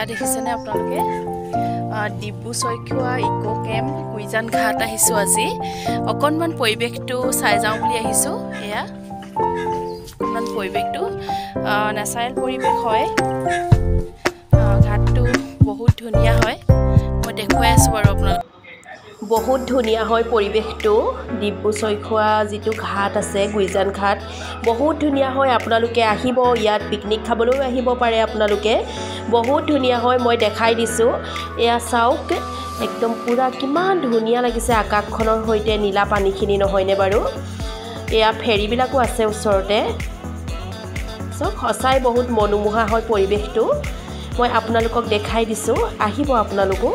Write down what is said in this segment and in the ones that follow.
দেখিছেনে আপোনালোকে ডিব্ৰু-সাইখোৱা eco camp Guijan ঘাট আহিছো আজি অকনমান পৰিবেশটো চাই যাওঁ বুলি আহিছো এয়া অকনমান পৰিবেশটো নেচাৰেল পৰিবেশ হয় ঘাটটো বহুত ধুনিয়া হয় মই দেখুৱাই আছো বাৰু আপোনালোক বহুত ধুনিয়া হয় পৰিবেশটো ডিব্ৰু-সাইখোৱা যেটো ঘাট আছে গুইজান ঘাট বহুত ধুনিয়া হয় আপোনালোকে আহিব ইয়াত পিকনিক খাবলৈ আহিব পাৰে আপোনালোকে বহুত ধুনিয়া হয় মই দেখাই দিছো এয়া চাওক একদম পুৰা কিমান ধুনিয়া লাগিছে আকাশখনৰ হৈতে নীলা পানীখিনি নহয়নে বাৰু এয়া ফেৰী বিলাকো আছে ওচৰতে সব হসাই বহুত মনোমোহা হয় পৰিবেশটো মই আপোনালোকক দেখাই দিছো আহিব আপোনালোকো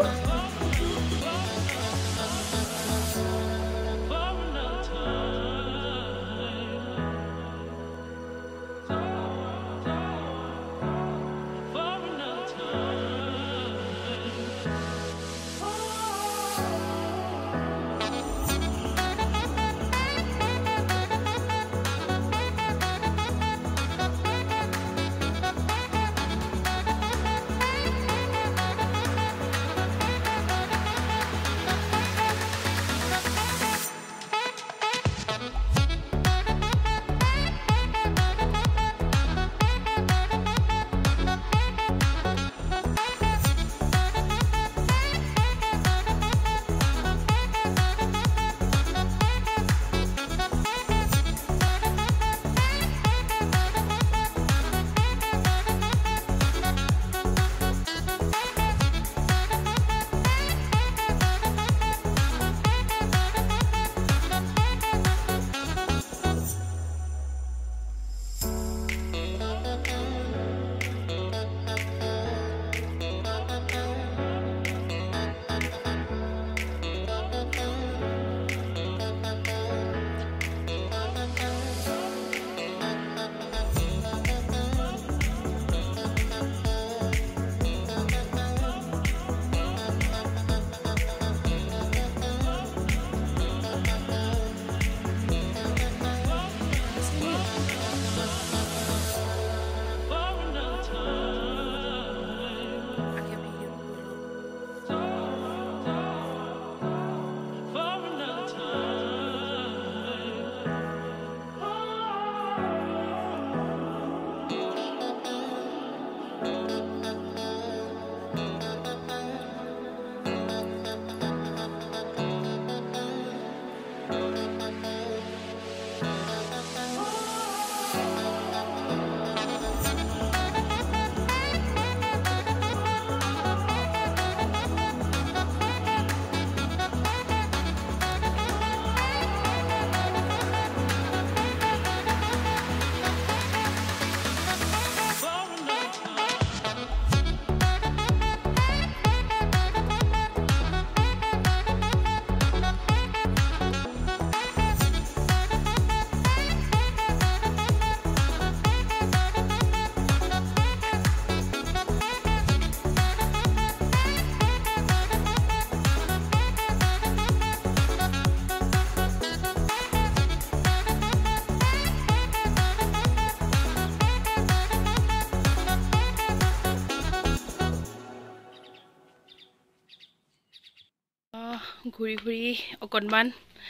ঘুৰি ঘুৰি অকনমান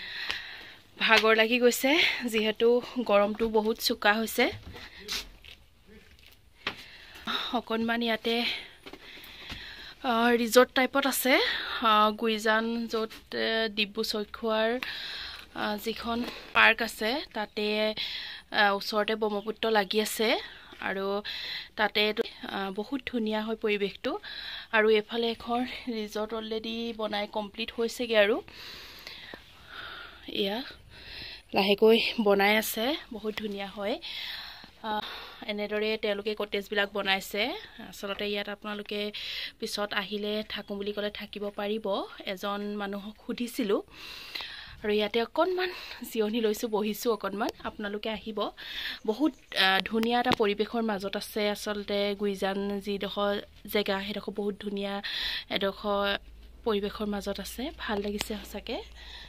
ভাগৰ লাগি গৈছে যেহেতু গৰমটো বহুত চুকা হৈছে অকনমান ইয়াতে ৰিজৰ্ট টাইপত আছে গুইজান য'ত ডিব্ৰু-সাইখোৱাৰ যিখন পাৰ্ক আছে তাতে ওচৰতে ব্ৰহ্মপুত্ৰ লাগি আছে আৰু তাতে বহুত ধুনিয়া হয় পৰিবেশটো আৰু এফালে এখন ৰিজৰ্ট অলৰেডি বনাই কমপ্লিট হৈছেগে আৰু এয়া লাহেকৈ বনাই আছে বহুত ধুনিয়া হয় এনেদৰে তেওঁলোকে কটেজ বিলাক বনাইছে আসলতে ইয়াত আপোনালোকে পিছত আহিলে থাকো বুলি ক'লে থাকিব পাৰিব এজন মানুহক সুধিছিলো আৰু ইয়াতে অকনমান জিৰণি লৈছো বহিছো অকনমান আপোনালোকে আহিব বহুত ধুনিয়া এটা পৰিবেশৰ মাজত আছে আসলতে গুইজান যিডখৰ জেগা হেডখৰ বহুত ধুনিয়া এডখৰ পৰিবেশৰ মাজত আছে ভাল লাগিছে সঁচাকে